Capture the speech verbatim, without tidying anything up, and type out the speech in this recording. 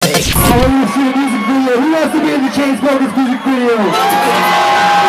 I want to see a music video. Who wants to be in the Chainsmokers music video?